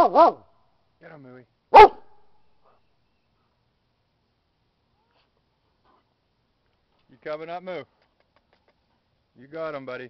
Get him, Mooey. You coming up, Moo? You got him, buddy.